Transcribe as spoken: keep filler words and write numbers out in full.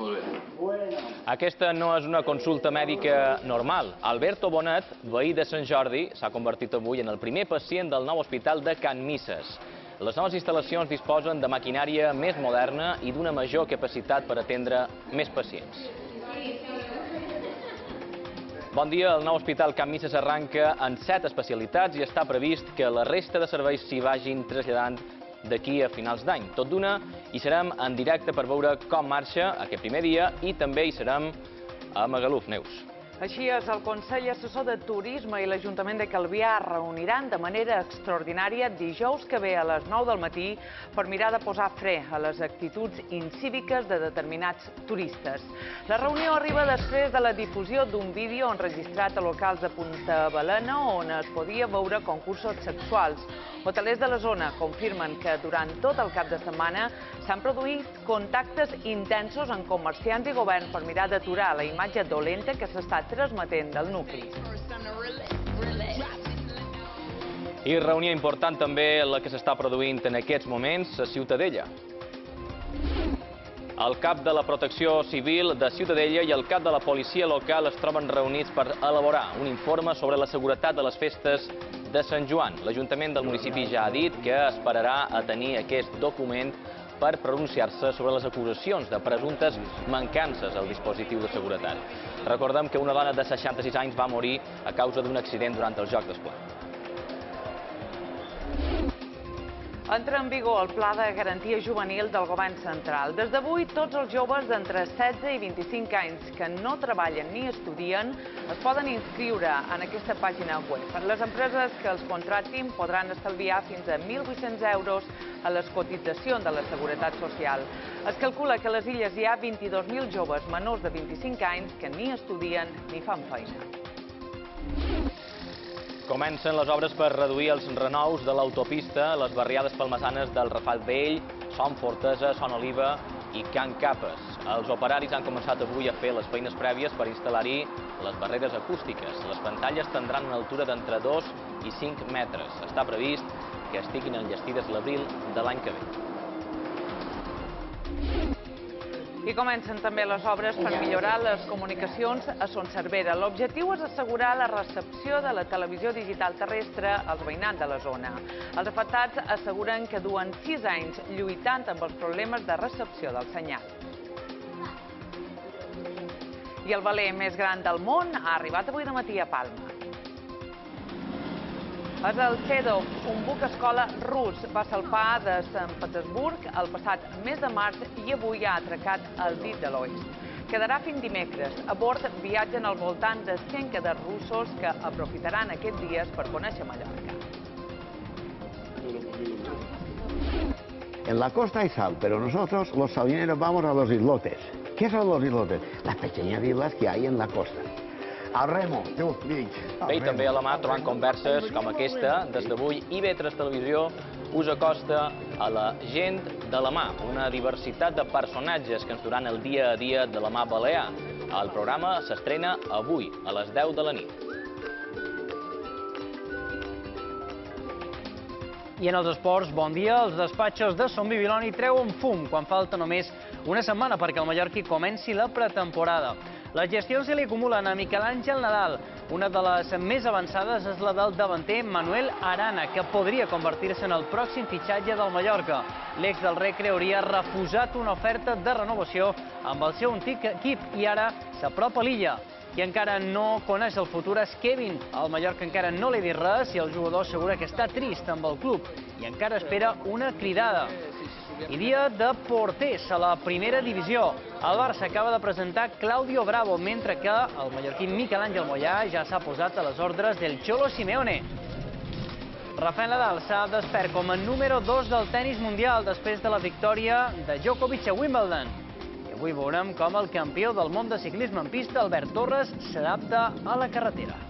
Molt bé. Aquesta no és una consulta mèdica normal. Alberto Bonet, veí de Sant Jordi, s'ha convertit avui en el primer pacient del nou hospital de Can Misses. Les noves instal·lacions disposen de maquinària més moderna i d'una major capacitat per atendre més pacients. Bon dia, el nou hospital Can Misses arranca en set especialitats i està previst que la resta de serveis s'hi vagin traslladant d'aquí a finals d'any. Tot d'una, hi serem en directe per veure com marxa aquest primer dia i també hi serem a Magaluf, Neus. Així és, el Consell Assessor de Turisme i l'Ajuntament de Calvià reuniran de manera extraordinària dijous que ve a les nou del matí per mirar de posar fre a les actituds incíviques de determinats turistes. La reunió arriba després de la difusió d'un vídeo enregistrat a locals de Punta Balena on es podia veure concursos sexuals. Hotelers de la zona confirmen que durant tot el cap de setmana s'han produït contactes intensos en comerciants i govern per mirar d'aturar la imatge dolenta que s'està transmetent del nucli. I reunió important també la que s'està produint en aquests moments a Ciutadella. El cap de la Protecció Civil de Ciutadella i el cap de la policia local es troben reunits per elaborar un informe sobre la seguretat de les festes de Sant Joan. L'Ajuntament del municipi ja ha dit que esperarà a tenir aquest document per pronunciar-se sobre les acusacions de presumptes mancances al dispositiu de seguretat. Recordem que una dona de seixanta-sis anys va morir a causa d'un accident durant els Jocs d'Esport. Entra en vigor el Pla de Garantia Juvenil del Govern Central. Des d'avui, tots els joves d'entre setze i vint-i-cinc anys que no treballen ni estudien es poden inscriure en aquesta pàgina web. Les empreses que els contractin podran estalviar fins a mil vuit-cents euros a les cotitzacions de la Seguretat Social. Es calcula que a les Illes hi ha vint-i-dos mil joves menors de vint-i-cinc anys que ni estudien ni fan feina. Comencen les obres per reduir els renous de l'autopista a les barriades palmesanes del Rafal Vell, Son Fortesa, Son Oliva i Can Capes. Els operaris han començat avui a fer les feines prèvies per instal·lar-hi les barreres acústiques. Les pantalles tindran una altura d'entre dos i cinc metres. Està previst que estiguin enllestides l'abril de l'any que ve. I comencen també les obres per millorar les comunicacions a Son Cervera. L'objectiu és assegurar la recepció de la televisió digital terrestre als veïnats de la zona. Els afectats asseguren que duen sis anys lluitant amb els problemes de recepció del senyal. I el veler més gran del món ha arribat avui de matí a Palma. És el Sedov, un buc escola rus. Va salpar de Sant Petersburg el passat mes de març i avui ha atracat al dit de l'oest. Quedarà fins dimecres. A bord viatgen al voltant de cent cadets russos que aprofitaran aquests dies per conèixer Mallorca. En la costa hay sal, pero nosotros los salineros vamos a los islotes. ¿Qué son los islotes? Las pequeñas islas que hay en la costa. Al remo, tu, mig. Bé, i també a la mà trobant converses com aquesta. Des d'avui, I B tres Televisió us acosta a la gent de la mà, una diversitat de personatges que ens duran el dia a dia de la mà balear. El programa s'estrena avui, a les deu de la nit. I en els esports, bon dia. Els despatxos de Son Bibiloni treuen fum quan falta només una setmana perquè el mallorquí comenci la pretemporada. Les gestions se li acumulen a Miquel Àngel Nadal. Una de les més avançades és la del davanter Manuel Arana, que podria convertir-se en el pròxim fitxatge del Mallorca. L'ex del Recre hauria refusat una oferta de renovació amb el seu antic equip i ara s'apropa a l'Illa. Qui encara no coneix el futur és Kevin. El Mallorca encara no li ha dit res i el jugador assegura que està trist amb el club i encara espera una cridada. I dia de porters a la primera divisió. El Barça acaba de presentar Claudio Bravo, mentre que el mallorquí Miquel Àngel Mollà ja s'ha posat a les ordres del Cholo Simeone. Rafael Nadal s'ha despert com a número dos del tenis mundial després de la victòria de Djokovic a Wimbledon. I avui veurem com el campió del món de ciclisme en pista, Albert Torres, s'adapta a la carretera.